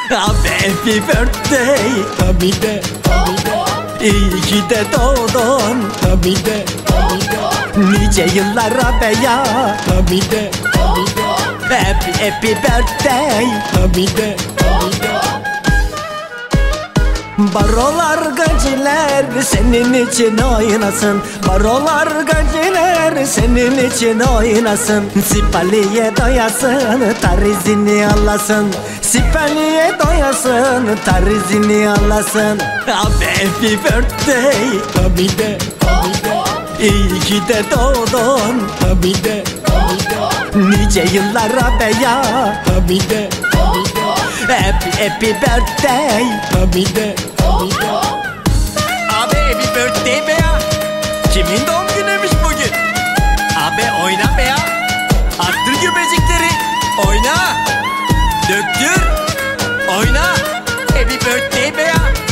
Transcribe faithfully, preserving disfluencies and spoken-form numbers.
Abi happy birthday. Tabi de, tabi de. İyi ki de doğdun. Tabi de, tabi de. Nice yıllara be ya. Tabi de, tabi de. Happy happy birthday. Tabi de, tabi de. Barolar gaciler senin için oynasın. Barolar gaciler senin için oynasın. Sipaliye doyasın, tarizini alasın. Sipaliye doyasın, tarizini alasın. Abi happy birthday. Tabi de, tabi de. İyi ki de doğdun. Tabi de, tabi de. Nice yıllara be ya. Tabi de, tabi de. Happy happy birthday. Tabi de, tabi de. Abi happy birthday be ya. Kimin doğum günüymüş bugün? Abi oyna be ya. Arttır göbecikleri. Oyna. Döktür. Oyna. Happy birthday be ya.